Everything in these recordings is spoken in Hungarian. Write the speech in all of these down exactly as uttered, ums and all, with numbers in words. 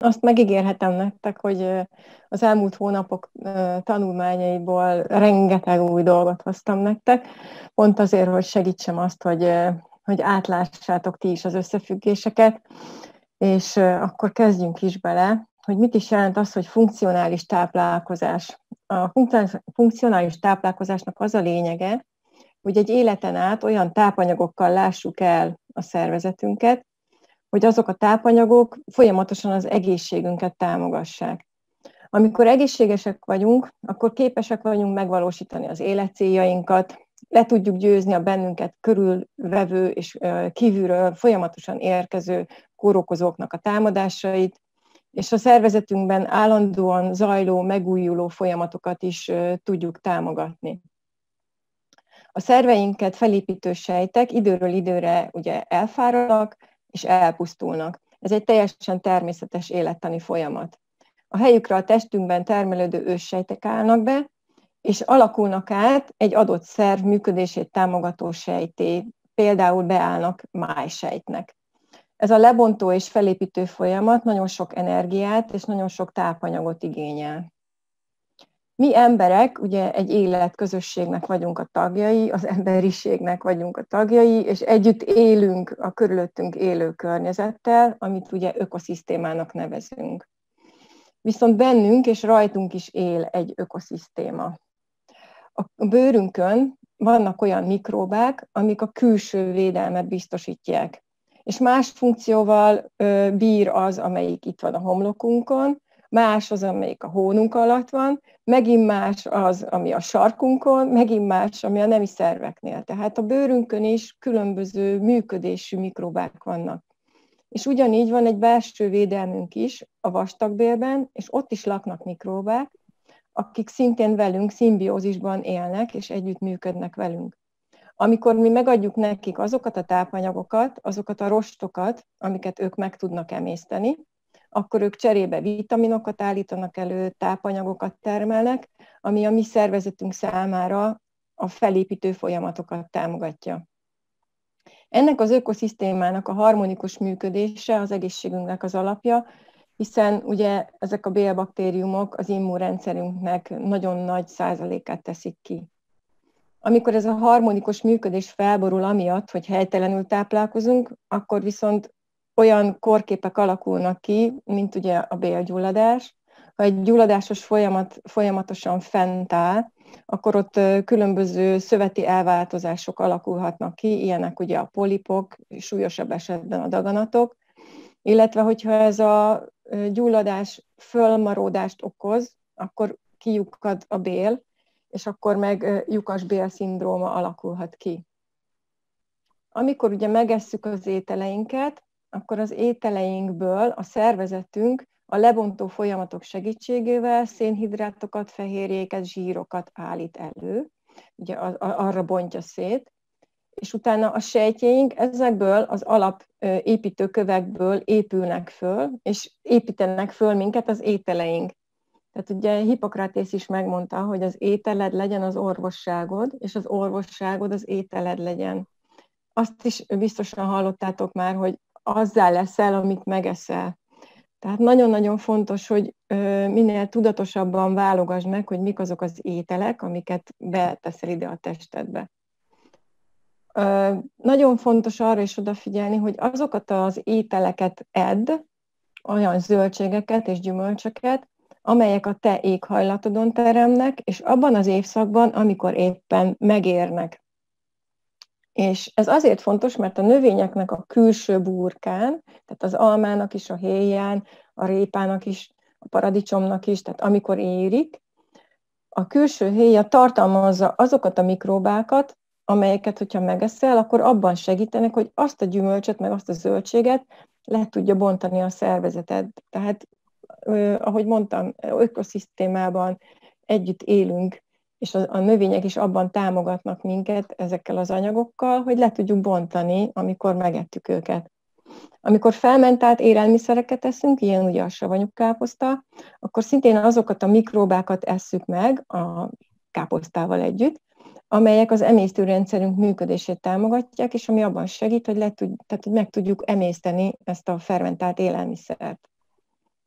azt megígérhetem nektek, hogy az elmúlt hónapok tanulmányaiból rengeteg új dolgot hoztam nektek, pont azért, hogy segítsem azt, hogy, hogy átlássátok ti is az összefüggéseket, és akkor kezdjünk is bele, hogy mit is jelent az, hogy funkcionális táplálkozás. A funkcionális táplálkozásnak az a lényege, hogy egy életen át olyan tápanyagokkal lássuk el a szervezetünket, hogy azok a tápanyagok folyamatosan az egészségünket támogassák. Amikor egészségesek vagyunk, akkor képesek vagyunk megvalósítani az életcéljainkat, le tudjuk győzni a bennünket körülvevő és kívülről folyamatosan érkező kórokozóknak a támadásait, és a szervezetünkben állandóan zajló, megújuló folyamatokat is tudjuk támogatni. A szerveinket felépítő sejtek időről időre ugye elfáradnak és elpusztulnak. Ez egy teljesen természetes élettani folyamat. A helyükre a testünkben termelődő őssejtek állnak be, és alakulnak át egy adott szerv működését támogató sejtté, például beállnak májsejtnek. Ez a lebontó és felépítő folyamat nagyon sok energiát és nagyon sok tápanyagot igényel. Mi emberek ugye egy életközösségnek vagyunk a tagjai, az emberiségnek vagyunk a tagjai, és együtt élünk a körülöttünk élő környezettel, amit ugye ökoszisztémának nevezünk. Viszont bennünk és rajtunk is él egy ökoszisztéma. A bőrünkön vannak olyan mikróbák, amik a külső védelmet biztosítják. És más funkcióval bír az, amelyik itt van a homlokunkon, más az, amelyik a hónunk alatt van, megint más az, ami a sarkunkon, megint más, ami a nemi szerveknél. Tehát a bőrünkön is különböző működésű mikróbák vannak. És ugyanígy van egy belső védelmünk is a vastagbélben, és ott is laknak mikróbák, akik szintén velünk szimbiózisban élnek, és együtt működnek velünk. Amikor mi megadjuk nekik azokat a tápanyagokat, azokat a rostokat, amiket ők meg tudnak emészteni, akkor ők cserébe vitaminokat állítanak elő, tápanyagokat termelnek, ami a mi szervezetünk számára a felépítő folyamatokat támogatja. Ennek az ökoszisztémának a harmonikus működése az egészségünknek az alapja, hiszen ugye ezek a bélbaktériumok az immunrendszerünknek nagyon nagy százalékát teszik ki. Amikor ez a harmonikus működés felborul amiatt, hogy helytelenül táplálkozunk, akkor viszont olyan kórképek alakulnak ki, mint ugye a bélgyulladás. Ha egy gyulladásos folyamat folyamatosan fent áll, akkor ott különböző szöveti elváltozások alakulhatnak ki, ilyenek ugye a polipok, súlyosabb esetben a daganatok, illetve hogyha ez a gyulladás fölmaródást okoz, akkor kijukkad a bél, és akkor meg lyukasbél-szindróma alakulhat ki. Amikor ugye megesszük az ételeinket, akkor az ételeinkből a szervezetünk a lebontó folyamatok segítségével szénhidrátokat, fehérjéket, zsírokat állít elő, ugye arra bontja szét, és utána a sejtjeink ezekből az alapépítőkövekből épülnek föl, és építenek föl minket az ételeink. Tehát ugye Hippokratész is megmondta, hogy az ételed legyen az orvosságod, és az orvosságod az ételed legyen. Azt is biztosan hallottátok már, hogy azzá leszel, amit megeszel. Tehát nagyon-nagyon fontos, hogy minél tudatosabban válogasd meg, hogy mik azok az ételek, amiket beteszel ide a testedbe. Nagyon fontos arra is odafigyelni, hogy azokat az ételeket edd, olyan zöldségeket és gyümölcsöket, amelyek a te éghajlatodon teremnek, és abban az évszakban, amikor éppen megérnek. És ez azért fontos, mert a növényeknek a külső burkán, tehát az almának is, a héján, a répának is, a paradicsomnak is, tehát amikor érik, a külső héja tartalmazza azokat a mikróbákat, amelyeket, hogyha megeszel, akkor abban segítenek, hogy azt a gyümölcsöt, meg azt a zöldséget le tudja bontani a szervezeted. Tehát, ahogy mondtam, ökoszisztémában együtt élünk, és a, a növények is abban támogatnak minket ezekkel az anyagokkal, hogy le tudjuk bontani, amikor megettük őket. Amikor fermentált élelmiszereket eszünk, ilyen ugye a savanyú káposzta, akkor szintén azokat a mikróbákat esszük meg a káposztával együtt, amelyek az emésztőrendszerünk működését támogatják, és ami abban segít, hogy, le tud, tehát, hogy meg tudjuk emészteni ezt a fermentált élelmiszert.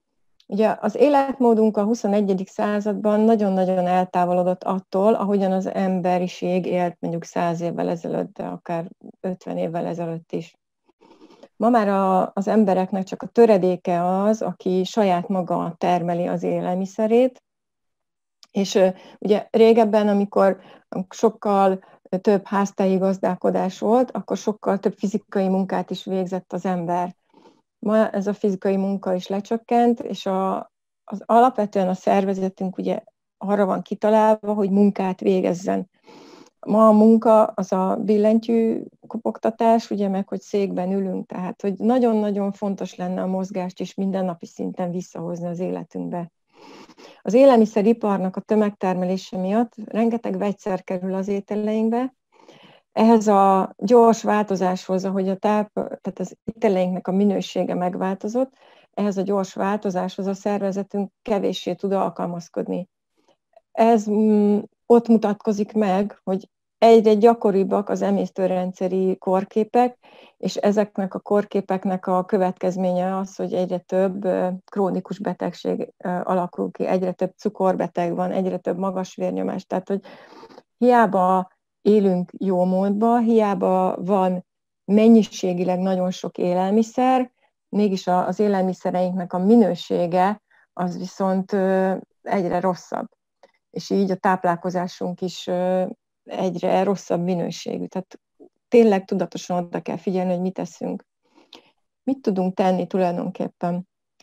Ugye az életmódunk a huszonegyedik században nagyon-nagyon eltávolodott attól, ahogyan az emberiség élt mondjuk száz évvel ezelőtt, de akár ötven évvel ezelőtt is. Ma már a, az embereknek csak a töredéke az, aki saját maga termeli az élelmiszerét, és ugye régebben, amikor sokkal több háztáji gazdálkodás volt, akkor sokkal több fizikai munkát is végzett az ember. Ma ez a fizikai munka is lecsökkent, és a, az alapvetően a szervezetünk ugye arra van kitalálva, hogy munkát végezzen. Ma a munka az a billentyű kopogtatás, ugye meg, hogy székben ülünk, tehát hogy nagyon-nagyon fontos lenne a mozgást is mindennapi szinten visszahozni az életünkbe. Az élelmiszeriparnak a tömegtermelése miatt rengeteg vegyszer kerül az ételeinkbe. Ehhez a gyors változáshoz, ahogy a táp, tehát az ételeinknek a minősége megváltozott, ehhez a gyors változáshoz a szervezetünk kevéssé tud alkalmazkodni. Ez mm, ott mutatkozik meg, hogy egyre gyakoribbak az emésztőrendszeri kórképek, és ezeknek a kórképeknek a következménye az, hogy egyre több krónikus betegség alakul ki, egyre több cukorbeteg van, egyre több magas vérnyomás. Tehát, hogy hiába élünk jó módban, hiába van mennyiségileg nagyon sok élelmiszer, mégis az élelmiszereinknek a minősége az viszont egyre rosszabb. És így a táplálkozásunk is egyre rosszabb minőségű. Tehát tényleg tudatosan oda kell figyelni, hogy mit teszünk. Mit tudunk tenni tulajdonképpen?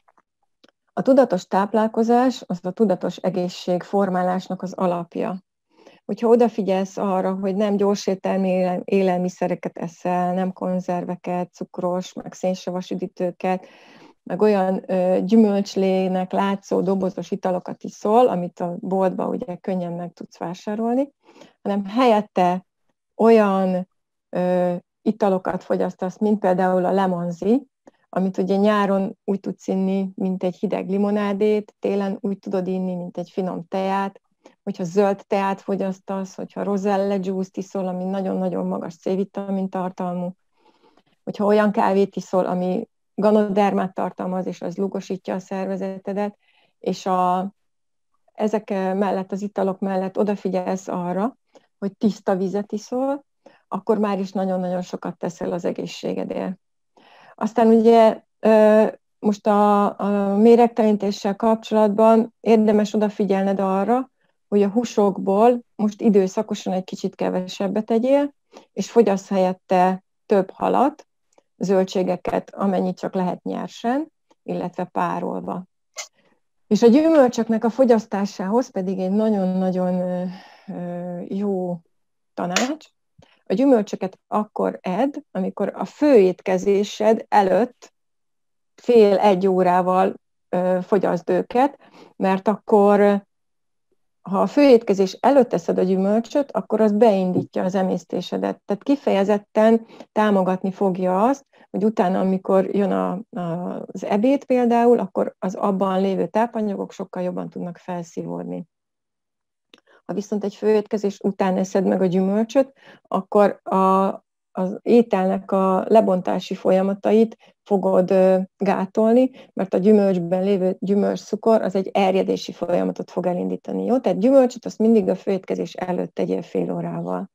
A tudatos táplálkozás az a tudatos egészségformálásnak az alapja. Hogyha odafigyelsz arra, hogy nem gyorsételmű élelmiszereket eszel, nem konzerveket, cukros, meg szénsavas üdítőket, meg olyan ö, gyümölcslének látszó dobozos italokat iszol, amit a boltban ugye könnyen meg tudsz vásárolni, hanem helyette olyan ö, italokat fogyasztasz, mint például a lemonzi, amit ugye nyáron úgy tudsz inni, mint egy hideg limonádét, télen úgy tudod inni, mint egy finom teát, hogyha zöld teát fogyasztasz, hogyha roselle juice-t iszol, ami nagyon-nagyon magas C-vitamin tartalmú, hogyha olyan kávét iszol, ami ganodermát tartalmaz, és az lugosítja a szervezetedet, és a, ezek mellett, az italok mellett odafigyelsz arra, hogy tiszta vizet iszol, akkor már is nagyon-nagyon sokat teszel az egészségedért. Aztán ugye most a, a méregtelenítéssel kapcsolatban érdemes odafigyelned arra, hogy a húsokból most időszakosan egy kicsit kevesebbet tegyél, és fogyasz helyette több halat, zöldségeket, amennyit csak lehet nyersen, illetve párolva. És a gyümölcsöknek a fogyasztásához pedig egy nagyon-nagyon jó tanács. A gyümölcsöket akkor edd, amikor a főétkezésed előtt fél-egy órával fogyaszd őket, mert akkor, ha a főétkezés előtt eszed a gyümölcsöt, akkor az beindítja az emésztésedet. Tehát kifejezetten támogatni fogja azt, hogy utána, amikor jön a, a, az ebéd például, akkor az abban lévő tápanyagok sokkal jobban tudnak felszívódni. Ha viszont egy főétkezés után eszed meg a gyümölcsöt, akkor a, az ételnek a lebontási folyamatait fogod gátolni, mert a gyümölcsben lévő gyümölcscukor az egy erjedési folyamatot fog elindítani. Jó? Tehát gyümölcsöt azt mindig a főétkezés előtt tegyél fél órával.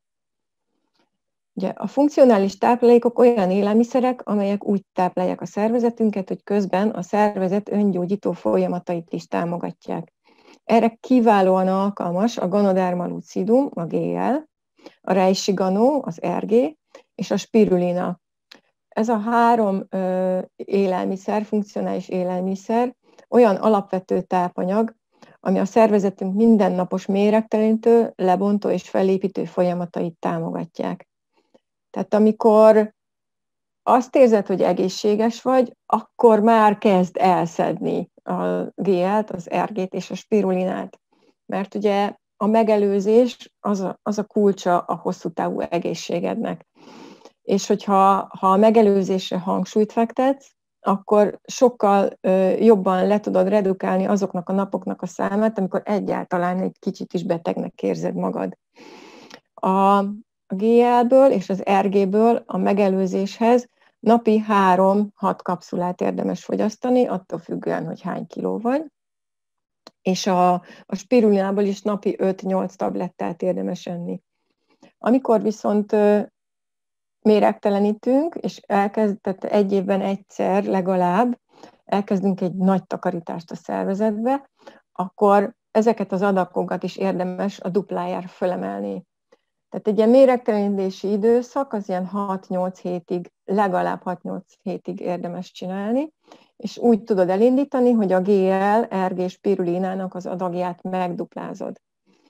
Ugye, a funkcionális táplálékok olyan élelmiszerek, amelyek úgy táplálják a szervezetünket, hogy közben a szervezet öngyógyító folyamatait is támogatják. Erre kiválóan alkalmas a Ganoderma lucidum, a gé el, a reishi-ganó, az er gé, és a spirulina. Ez a három ö, élelmiszer, funkcionális élelmiszer, olyan alapvető tápanyag, ami a szervezetünk mindennapos méregtelenítő, lebontó és felépítő folyamatait támogatják. Tehát amikor azt érzed, hogy egészséges vagy, akkor már kezd elszedni a gé el-t, az er gét és a spirulinát. Mert ugye a megelőzés az a, az a kulcsa a hosszú távú egészségednek. És hogyha ha a megelőzésre hangsúlyt fektetsz, akkor sokkal ö, jobban le tudod redukálni azoknak a napoknak a számát, amikor egyáltalán egy kicsit is betegnek érzed magad. A, a gé el-ből és az er gé-ből a megelőzéshez napi három-hat kapszulát érdemes fogyasztani, attól függően, hogy hány kiló vagy. És a, a spirulinából is napi öt-nyolc tablettát érdemes enni. Amikor viszont méregtelenítünk, és elkezd, tehát egy évben egyszer legalább elkezdünk egy nagy takarítást a szervezetbe, akkor ezeket az adagokat is érdemes a duplájára fölemelni. Tehát egy ilyen méregtelenítési időszak az ilyen hat-nyolc hétig, legalább hat-nyolc hétig érdemes csinálni, és úgy tudod elindítani, hogy a gé el, er gé spirulinának az adagját megduplázod.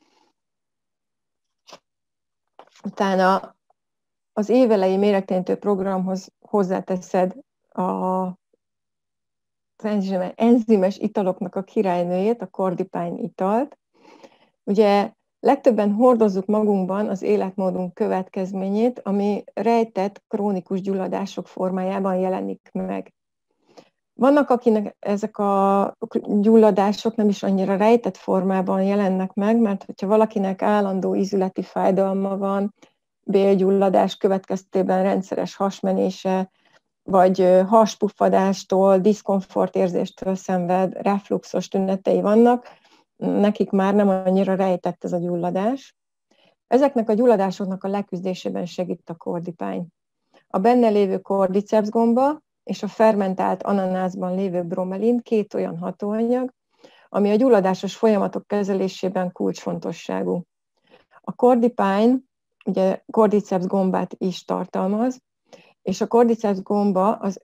Utána az évelei méregtelenítő programhoz hozzáteszed a enzimes italoknak a királynőjét, a Kordipine italt. Ugye legtöbben hordozzuk magunkban az életmódunk következményét, ami rejtett krónikus gyulladások formájában jelenik meg. Vannak, akinek ezek a gyulladások nem is annyira rejtett formában jelennek meg, mert hogyha valakinek állandó ízületi fájdalma van, bélgyulladás következtében rendszeres hasmenése, vagy haspuffadástól, diszkomfortérzéstől szenved, refluxos tünetei vannak, nekik már nem annyira rejtett ez a gyulladás. Ezeknek a gyulladásoknak a leküzdésében segít a Kordipine. A benne lévő kordiceps gomba és a fermentált ananászban lévő bromelin két olyan hatóanyag, ami a gyulladásos folyamatok kezelésében kulcsfontosságú. A Kordipine ugye kordiceps gombát is tartalmaz, és a kordiceps gomba az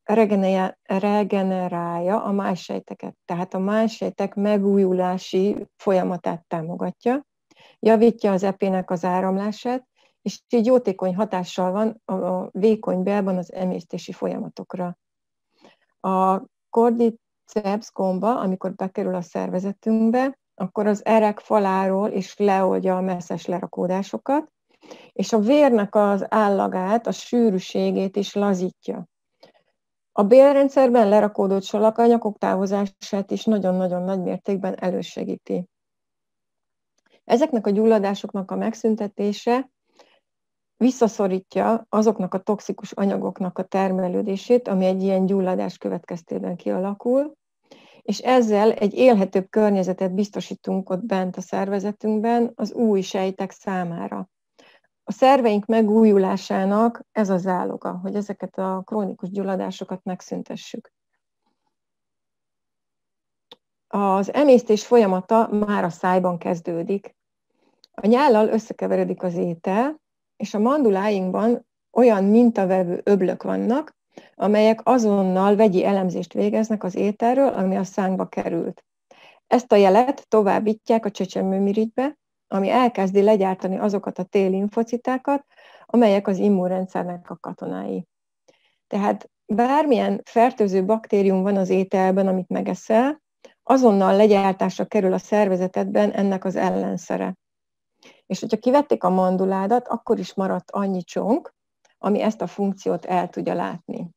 regenerálja a májsejteket, tehát a májsejtek megújulási folyamatát támogatja, javítja az epének az áramlását, és így jótékony hatással van a vékony bélben az emésztési folyamatokra. A kordiceps gomba, amikor bekerül a szervezetünkbe, akkor az erek faláról is leoldja a messzes lerakódásokat, és a vérnek az állagát, a sűrűségét is lazítja. A bélrendszerben lerakódott salakanyagok távozását is nagyon-nagyon nagy mértékben elősegíti. Ezeknek a gyulladásoknak a megszüntetése visszaszorítja azoknak a toxikus anyagoknak a termelődését, ami egy ilyen gyulladás következtében kialakul, és ezzel egy élhetőbb környezetet biztosítunk ott bent a szervezetünkben az új sejtek számára. A szerveink megújulásának ez a záloga, hogy ezeket a krónikus gyulladásokat megszüntessük. Az emésztés folyamata már a szájban kezdődik. A nyállal összekeveredik az étel, és a manduláinkban olyan mintavevő öblök vannak, amelyek azonnal vegyi elemzést végeznek az ételről, ami a szánkba került. Ezt a jelet továbbítják a csecsemőmirigybe, ami elkezdi legyártani azokat a T-limfocitákat, amelyek az immunrendszernek a katonái. Tehát bármilyen fertőző baktérium van az ételben, amit megeszel, azonnal legyártásra kerül a szervezetedben ennek az ellenszere. És hogyha kivették a manduládat, akkor is maradt annyi csonk, ami ezt a funkciót el tudja látni.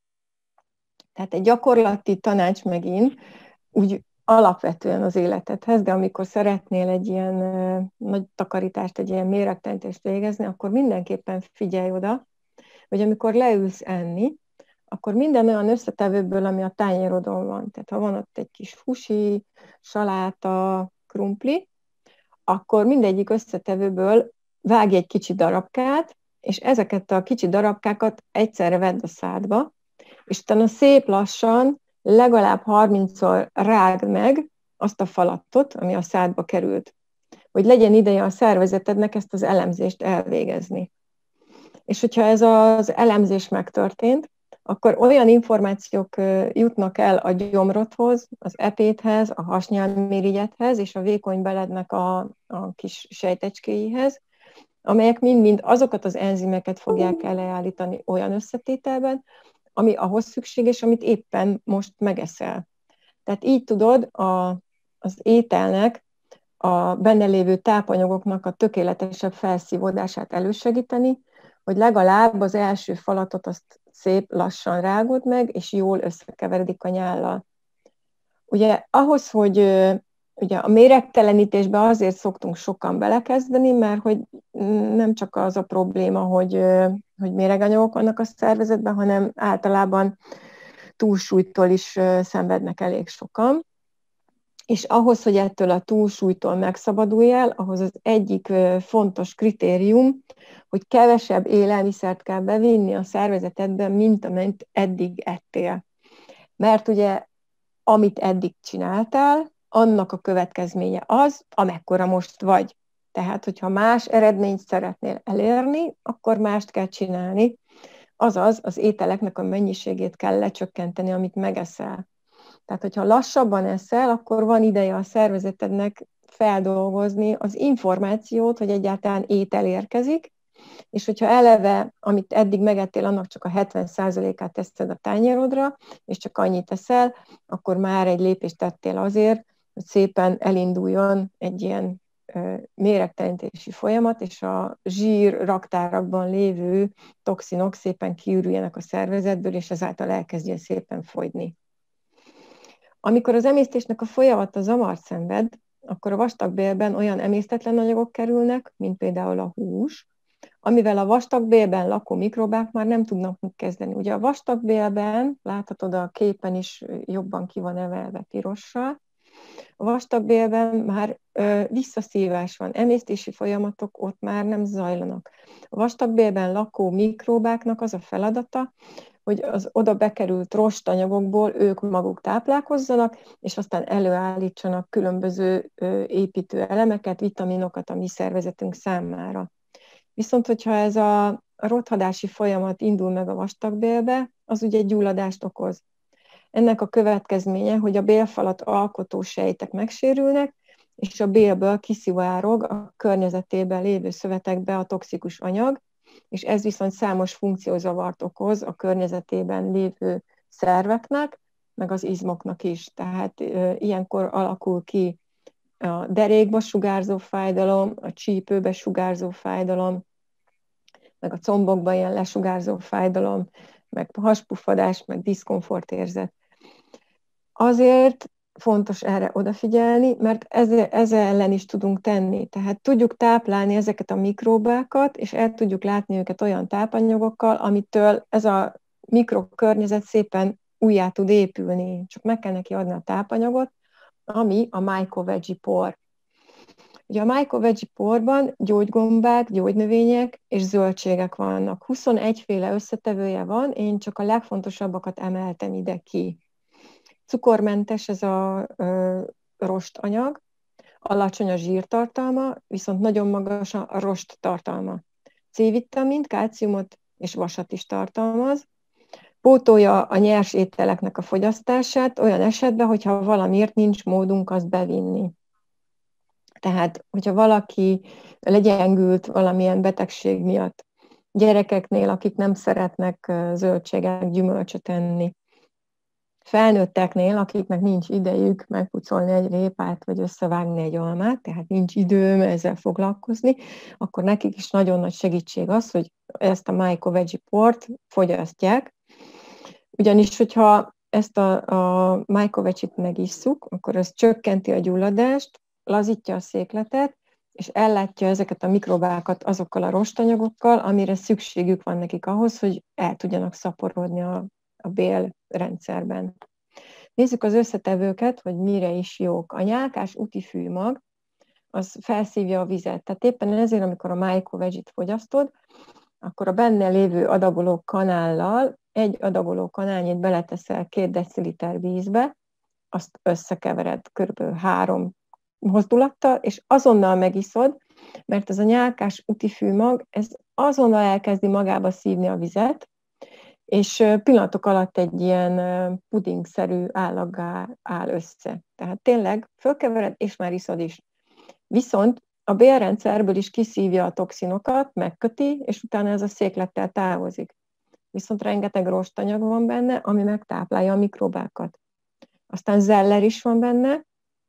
Tehát egy gyakorlati tanács megint úgy alapvetően az életedhez, de amikor szeretnél egy ilyen uh, nagy takarítást, egy ilyen méregtelenítést végezni, akkor mindenképpen figyelj oda, hogy amikor leülsz enni, akkor minden olyan összetevőből, ami a tányérodon van. Tehát ha van ott egy kis húsi, saláta, krumpli, akkor mindegyik összetevőből vágj egy kicsi darabkát, és ezeket a kicsi darabkákat egyszerre vedd a szádba, és utána szép lassan, legalább harmincszor rágd meg azt a falatot, ami a szádba került, hogy legyen ideje a szervezetednek ezt az elemzést elvégezni. És hogyha ez az elemzés megtörtént, akkor olyan információk jutnak el a gyomrodhoz, az epédhez, a hasnyálmirigyedhez és a vékony belednek a, a kis sejtecskéihez, amelyek mind-mind azokat az enzimeket fogják elleállítani olyan összetételben, ami ahhoz szükséges, amit éppen most megeszel. Tehát így tudod a, az ételnek, a benne lévő tápanyagoknak a tökéletesebb felszívódását elősegíteni, hogy legalább az első falatot azt szép lassan rágod meg, és jól összekeveredik a nyállal. Ugye ahhoz, hogy ugye a méregtelenítésbe azért szoktunk sokan belekezdeni, mert hogy nem csak az a probléma, hogy, hogy méreganyagok vannak a szervezetben, hanem általában túlsúlytól is szenvednek elég sokan. És ahhoz, hogy ettől a túlsúlytól megszabaduljál, ahhoz az egyik fontos kritérium, hogy kevesebb élelmiszert kell bevinni a szervezetedbe, mint amennyit eddig ettél. Mert ugye, amit eddig csináltál, annak a következménye az, amekkora most vagy. Tehát, hogyha más eredményt szeretnél elérni, akkor mást kell csinálni. Azaz, az ételeknek a mennyiségét kell lecsökkenteni, amit megeszel. Tehát, hogyha lassabban eszel, akkor van ideje a szervezetednek feldolgozni az információt, hogy egyáltalán étel érkezik, és hogyha eleve, amit eddig megettél, annak csak a hetven százalékát teszed a tányérodra, és csak annyit eszel, akkor már egy lépést tettél azért, hogy szépen elinduljon egy ilyen méregtelenítési folyamat, és a zsír raktárakban lévő toxinok szépen kiürüljenek a szervezetből, és ezáltal elkezdjen szépen fogyni. Amikor az emésztésnek a folyamata zavart szenved, akkor a vastagbélben olyan emésztetlen anyagok kerülnek, mint például a hús, amivel a vastagbélben lakó mikrobák már nem tudnak mit kezdeni. Ugye a vastagbélben, láthatod a képen is jobban ki van emelve pirossal, a vastagbélben már ö, visszaszívás van, emésztési folyamatok ott már nem zajlanak. A vastagbélben lakó mikrobáknak az a feladata, hogy az oda bekerült rostanyagokból ők maguk táplálkozzanak, és aztán előállítsanak különböző ö, építő elemeket, vitaminokat a mi szervezetünk számára. Viszont, hogyha ez a rothadási folyamat indul meg a vastagbélbe, az ugye egy gyulladást okoz. Ennek a következménye, hogy a bélfalat alkotó sejtek megsérülnek, és a bélből kiszivárog a környezetében lévő szövetekbe a toxikus anyag, és ez viszont számos funkciózavart okoz a környezetében lévő szerveknek, meg az izmoknak is. Tehát e, ilyenkor alakul ki a derékba sugárzó fájdalom, a csípőbe sugárzó fájdalom, meg a combokban ilyen lesugárzó fájdalom, meg haspuffadás, meg diszkomfortérzet. Azért fontos erre odafigyelni, mert ezzel, ezzel ellen is tudunk tenni. Tehát tudjuk táplálni ezeket a mikróbákat, és el tudjuk látni őket olyan tápanyagokkal, amitől ez a mikrokörnyezet szépen újjá tud épülni. Csak meg kell neki adni a tápanyagot, ami a myco-veggie por. Ugye a myco-veggie porban gyógygombák, gyógynövények és zöldségek vannak. huszonegy féle összetevője van, én csak a legfontosabbakat emeltem ide ki. Cukormentes ez a ö, rostanyag, alacsony a zsírtartalma, viszont nagyon magas a rost tartalma. C-vitamint, kálciumot és vasat is tartalmaz. Pótolja a nyers ételeknek a fogyasztását olyan esetben, hogyha valamiért nincs módunk azt bevinni. Tehát, hogyha valaki legyengült valamilyen betegség miatt, gyerekeknél, akik nem szeretnek zöldséget, gyümölcsöt enni, felnőtteknél, akiknek nincs idejük megpucolni egy répát, vagy összevágni egy almát, tehát nincs időm ezzel foglalkozni, akkor nekik is nagyon nagy segítség az, hogy ezt a myco-veggie port fogyasztják. Ugyanis, hogyha ezt a, a myco-veggie-t megisszuk, akkor ez csökkenti a gyulladást, lazítja a székletet, és ellátja ezeket a mikrobákat azokkal a rostanyagokkal, amire szükségük van nekik ahhoz, hogy el tudjanak szaporodni a, a bélrendszerben. Nézzük az összetevőket, hogy mire is jók. A nyálkás útifűmag, az felszívja a vizet. Tehát éppen ezért, amikor a myco-veggie-t fogyasztod, akkor a benne lévő adagoló kanállal egy adagoló kanálnyit beleteszel két deciliter vízbe, azt összekevered kb. három mozdulattal, és azonnal megiszod, mert ez a nyálkás útifűmag, ez azonnal elkezdi magába szívni a vizet, és pillanatok alatt egy ilyen pudingszerű állaggá áll össze. Tehát tényleg fölkevered, és már iszod is. Viszont a bélrendszerből is kiszívja a toxinokat, megköti, és utána ez a széklettel távozik. Viszont rengeteg rostanyag van benne, ami megtáplálja a mikrobákat. Aztán zeller is van benne,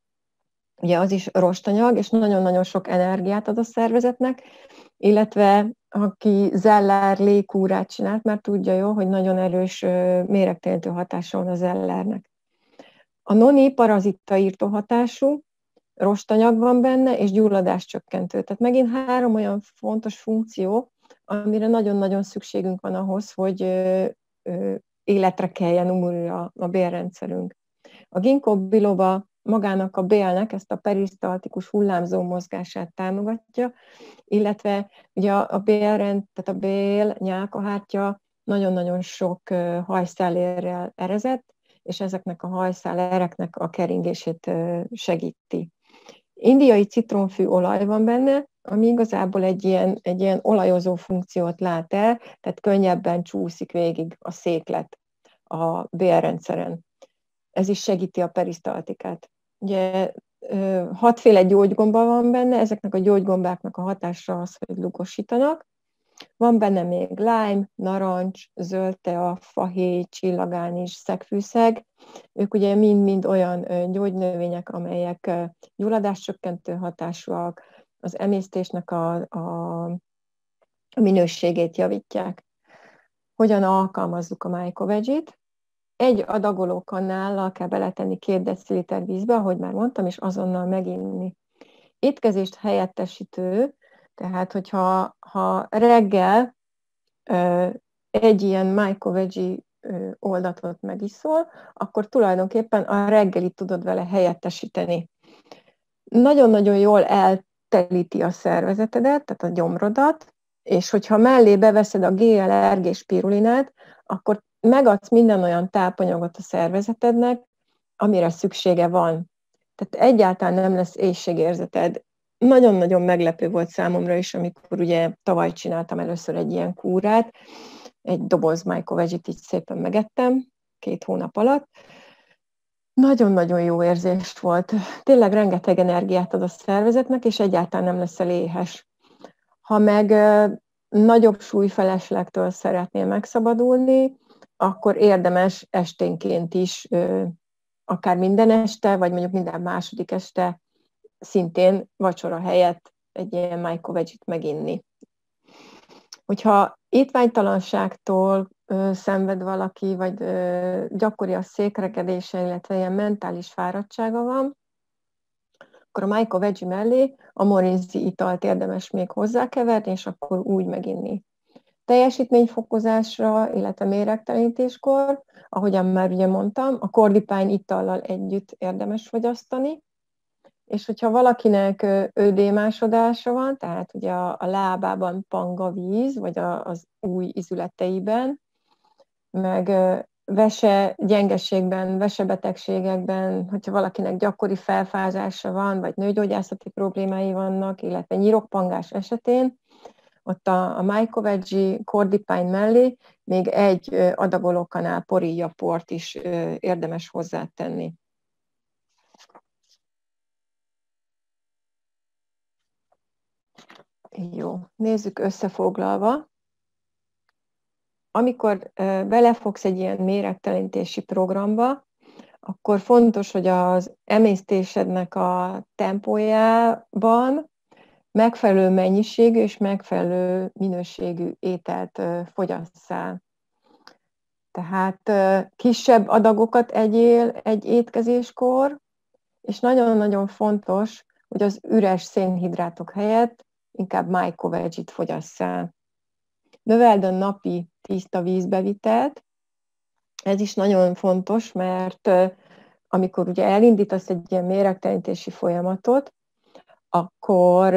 ugye az is rostanyag, és nagyon-nagyon sok energiát ad a szervezetnek, illetve aki zeller légkúrát csinált, már tudja jó, hogy nagyon erős méregtelenítő hatása van a zellernek. A noni parazitaírtó hatású, rostanyag van benne, és gyulladáscsökkentő. Tehát megint három olyan fontos funkció, amire nagyon-nagyon szükségünk van ahhoz, hogy életre keljen újra a bélrendszerünk. A ginkgo biloba magának a bélnek ezt a perisztaltikus hullámzó mozgását támogatja, illetve ugye a bélrend, tehát a bél, nyálkahártya nagyon-nagyon sok hajszálérrel erezett, és ezeknek a hajszálereknek a keringését segíti. Indiai citromfű olaj van benne, ami igazából egy ilyen, egy ilyen olajozó funkciót lát el, tehát könnyebben csúszik végig a széklet a bélrendszeren. Ez is segíti a perisztaltikát. Ugye hatféle gyógygomba van benne, ezeknek a gyógygombáknak a hatásra az, hogy lugosítanak. Van benne még lime, narancs, zöld tea, fahéj, csillagánis, szegfűszeg. Ők ugye mind-mind olyan gyógynövények, amelyek gyulladáscsökkentő hatásúak, az emésztésnek a, a minőségét javítják. Hogyan alkalmazzuk a MycoVeggie-t? Egy adagoló kannállal kell beletenni két deciliter vízbe, ahogy már mondtam, és azonnal meginni. Étkezést helyettesítő, tehát hogyha ha reggel ö, egy ilyen MycoVeggie oldatot megiszol, akkor tulajdonképpen a reggelit tudod vele helyettesíteni. Nagyon-nagyon jól eltelíti a szervezetedet, tehát a gyomrodat, és hogyha mellé beveszed a gé el er gé spirulinát, akkor megadsz minden olyan tápanyagot a szervezetednek, amire szüksége van. Tehát egyáltalán nem lesz éhségérzeted. Nagyon-nagyon meglepő volt számomra is, amikor ugye tavaly csináltam először egy ilyen kúrát, egy doboz MycoVeggie-t így szépen megettem, két hónap alatt. Nagyon-nagyon jó érzést volt. Tényleg rengeteg energiát ad a szervezetnek, és egyáltalán nem leszel éhes. Ha meg nagyobb súlyfeleslegtől szeretnél megszabadulni, akkor érdemes esténként is, akár minden este, vagy mondjuk minden második este szintén vacsora helyett egy ilyen MycoVeggie-t meginni. Hogyha étvágytalanságtól szenved valaki, vagy gyakori a székrekedése, illetve ilyen mentális fáradtsága van, akkor a MycoVeggie mellé a morinzi italt érdemes még hozzákeverni, és akkor úgy meginni. Teljesítményfokozásra, illetve méregtelenítéskor, ahogyan már ugye mondtam, a kordipány itallal együtt érdemes fogyasztani, és hogyha valakinek ödémásodása van, tehát ugye a, a lábában panga víz, vagy a, az új izületeiben, meg vese gyengeségben, vesebetegségekben, hogyha valakinek gyakori felfázása van, vagy nőgyógyászati problémái vannak, illetve nyirokpangás esetén, ott a, a MycoVeggie kordipány mellé még egy adagolókanál porillaport is érdemes hozzátenni. Jó, nézzük összefoglalva. Amikor belefogsz egy ilyen méregtelenítési programba, akkor fontos, hogy az emésztésednek a tempójában megfelelő mennyiségű és megfelelő minőségű ételt fogyasszál. Tehát kisebb adagokat egyél egy étkezéskor, és nagyon-nagyon fontos, hogy az üres szénhidrátok helyett inkább MycoVeggie-t fogyasszál. Növeld a napi tiszta vízbevitelt. Ez is nagyon fontos, mert amikor ugye elindítasz egy ilyen méregtelenítési folyamatot, akkor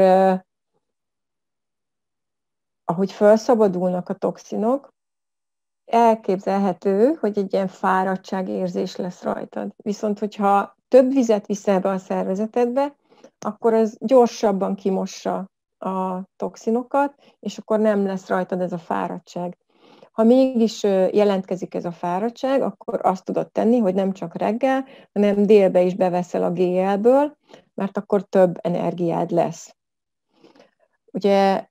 ahogy felszabadulnak a toxinok, elképzelhető, hogy egy ilyen fáradtságérzés lesz rajtad. Viszont, hogyha több vizet viszel be a szervezetedbe, akkor az gyorsabban kimossa a toxinokat, és akkor nem lesz rajtad ez a fáradtság. Ha mégis jelentkezik ez a fáradtság, akkor azt tudod tenni, hogy nem csak reggel, hanem délbe is beveszel a gé el-ből, mert akkor több energiád lesz. Ugye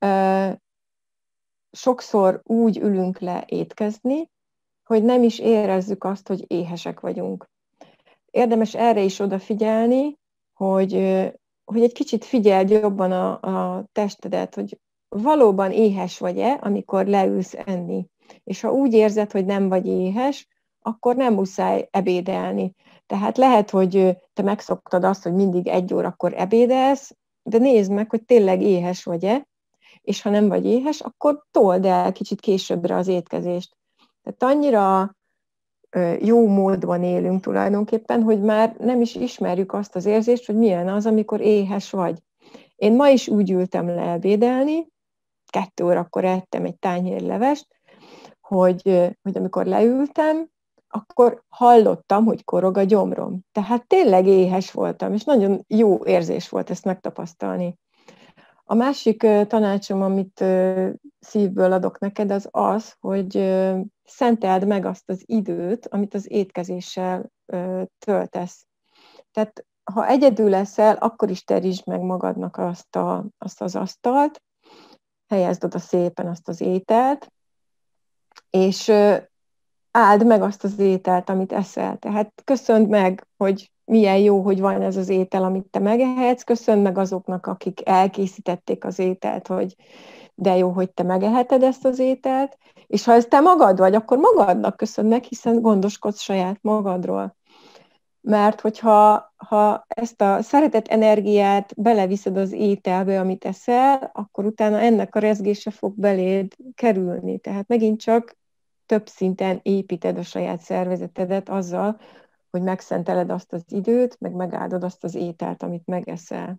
sokszor úgy ülünk le étkezni, hogy nem is érezzük azt, hogy éhesek vagyunk. Érdemes erre is odafigyelni, hogy, hogy egy kicsit figyeld jobban a, a testedet, hogy valóban éhes vagy-e, amikor leülsz enni. És ha úgy érzed, hogy nem vagy éhes, akkor nem muszáj ebédelni. Tehát lehet, hogy te megszoktad azt, hogy mindig egy órakor ebédelsz, de nézd meg, hogy tényleg éhes vagy-e, és ha nem vagy éhes, akkor told el kicsit későbbre az étkezést. Tehát annyira jó módban élünk tulajdonképpen, hogy már nem is ismerjük azt az érzést, hogy milyen az, amikor éhes vagy. Én ma is úgy ültem le ebédelni, kettő órakor ettem egy tányér levest, hogy, hogy amikor leültem, akkor hallottam, hogy korog a gyomrom. Tehát tényleg éhes voltam, és nagyon jó érzés volt ezt megtapasztalni. A másik tanácsom, amit szívből adok neked, az az, hogy szenteld meg azt az időt, amit az étkezéssel töltesz. Tehát ha egyedül leszel, akkor is terítsd meg magadnak azt, a, azt az asztalt, helyezd oda szépen azt az ételt, és áld meg azt az ételt, amit eszel. Tehát köszönd meg, hogy milyen jó, hogy van ez az étel, amit te megehetsz, köszönd meg azoknak, akik elkészítették az ételt, hogy de jó, hogy te megeheted ezt az ételt, és ha ez te magad vagy, akkor magadnak köszönd meg, hiszen gondoskodsz saját magadról. Mert hogyha ha ezt a szeretet energiát beleviszed az ételbe, amit eszel, akkor utána ennek a rezgése fog beléd kerülni. Tehát megint csak több szinten építed a saját szervezetedet azzal, hogy megszenteled azt az időt, meg megáldod azt az ételt, amit megeszel.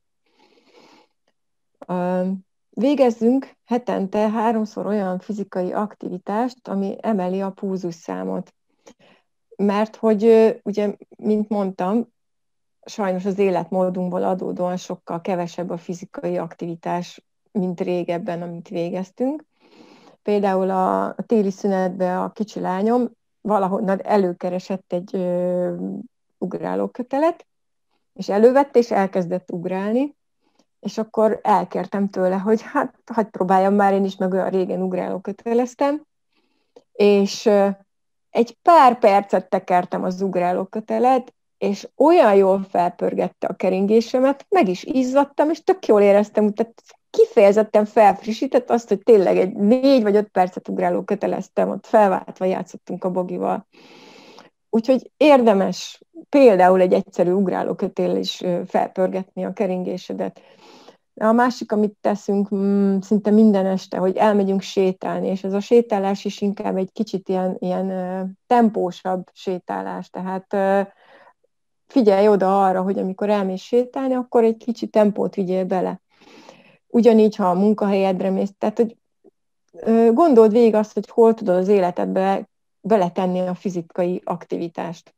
Végezzünk hetente háromszor olyan fizikai aktivitást, ami emeli a pulzusszámot. Mert hogy, ugye, mint mondtam, sajnos az életmódunkból adódóan sokkal kevesebb a fizikai aktivitás, mint régebben, amit végeztünk. Például a téli szünetben a kicsi lányom valahonnan előkeresett egy ö, ugrálókötelet, és elővette, és elkezdett ugrálni, és akkor elkértem tőle, hogy hát, hagyd próbáljam már én is, meg olyan régen ugrálóköteleztem, és ö, egy pár percet tekertem az ugrálókötelet, és olyan jól felpörgette a keringésemet, meg is izzadtam, és tök jól éreztem, tehát kifejezetten felfrissített azt, hogy tényleg egy négy vagy öt percet ugráló köteleztem, ott felváltva játszottunk a bogival. Úgyhogy érdemes például egy egyszerű ugrálókötél is felpörgetni a keringésedet. A másik, amit teszünk szinte minden este, hogy elmegyünk sétálni, és ez a sétálás is inkább egy kicsit ilyen, ilyen tempósabb sétálás, tehát figyelj oda arra, hogy amikor elmész sétálni, akkor egy kicsi tempót vigyél bele. Ugyanígy, ha a munkahelyedre mész, tehát hogy gondold végig azt, hogy hol tudod az életedbe beletenni a fizikai aktivitást.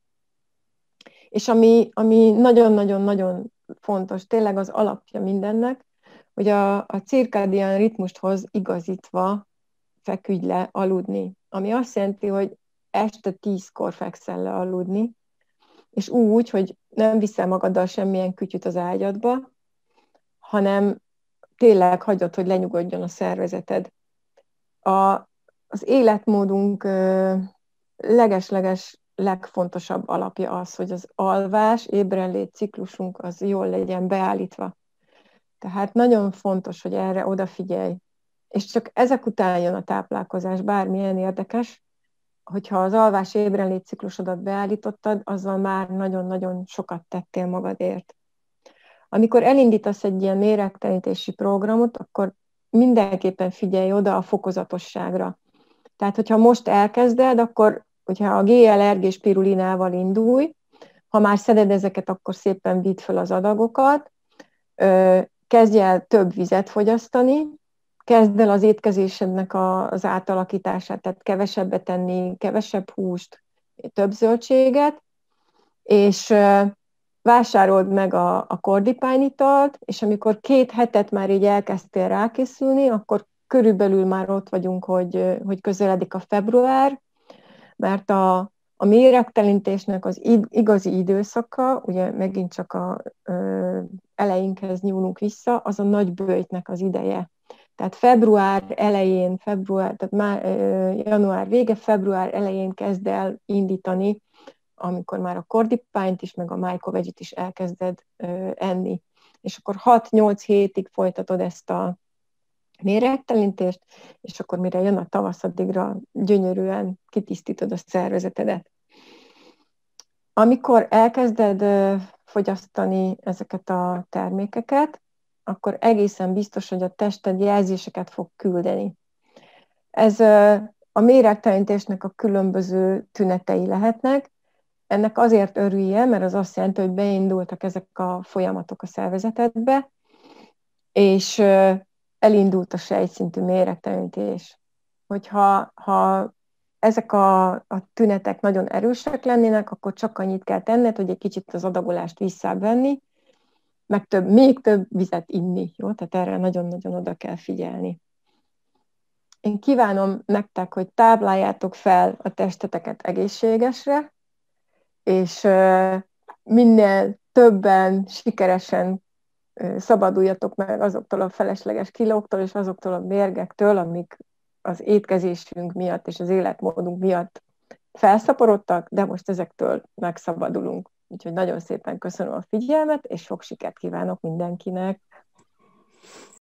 És ami, ami nagyon-nagyon-nagyon fontos, tényleg az alapja mindennek, hogy a, a cirkadián ritmushoz igazítva feküdj le aludni. Ami azt jelenti, hogy este tízkor fekszel le aludni, és úgy, hogy nem viszel magaddal semmilyen kütyüt az ágyadba, hanem tényleg hagyod, hogy lenyugodjon a szervezeted. A, az életmódunk ö, leges-leges legfontosabb alapja az, hogy az alvás, ébrenlét ciklusunk az jól legyen beállítva. Tehát nagyon fontos, hogy erre odafigyelj. És csak ezek után jön a táplálkozás, bármilyen érdekes, hogyha az alvás ébrenlét ciklusodat beállítottad, azzal már nagyon-nagyon sokat tettél magadért. Amikor elindítasz egy ilyen méregtelenítési programot, akkor mindenképpen figyelj oda a fokozatosságra. Tehát, hogyha most elkezded, akkor, hogyha a gé el er gé spirulinával indulj, ha már szeded ezeket, akkor szépen vidd fel az adagokat, kezdj el több vizet fogyasztani, kezd el az étkezésednek az átalakítását, tehát kevesebbet tenni, kevesebb húst, több zöldséget, és vásárold meg a, a kordipányitalt, és amikor két hetet már így elkezdtél rákészülni, akkor körülbelül már ott vagyunk, hogy, hogy közeledik a február, mert a, a méregtelenítésnek az igazi időszaka, ugye megint csak a ö, elejénkhez nyúlunk vissza, az a nagy böjtnek az ideje. Tehát február elején, február, tehát már, ö, január vége, február elején kezd el indítani, amikor már a kordipányt is, meg a májkovegyit is elkezded ö, enni. És akkor hat-nyolc hétig folytatod ezt a méregtelenítést, és akkor mire jön a tavasz, addigra gyönyörűen kitisztítod a szervezetedet. amikor elkezded fogyasztani ezeket a termékeket, akkor egészen biztos, hogy a tested jelzéseket fog küldeni. Ez a méregtelenítésnek a különböző tünetei lehetnek. Ennek azért örülje, mert az azt jelenti, hogy beindultak ezek a folyamatok a szervezetedbe, és elindult a sejtszintű méregtelenítés. Hogyha ha ezek a, a tünetek nagyon erősek lennének, akkor csak annyit kell tenned, hogy egy kicsit az adagolást visszavenni, meg több, még több vizet inni, jó? Tehát erre nagyon-nagyon oda kell figyelni. Én kívánom nektek, hogy tábláljátok fel a testeteket egészségesre, és minél többen sikeresen szabaduljatok meg azoktól a felesleges kilóktól, és azoktól a mérgektől, amik az étkezésünk miatt és az életmódunk miatt felszaporodtak, de most ezektől megszabadulunk. Úgyhogy nagyon szépen köszönöm a figyelmet, és sok sikert kívánok mindenkinek!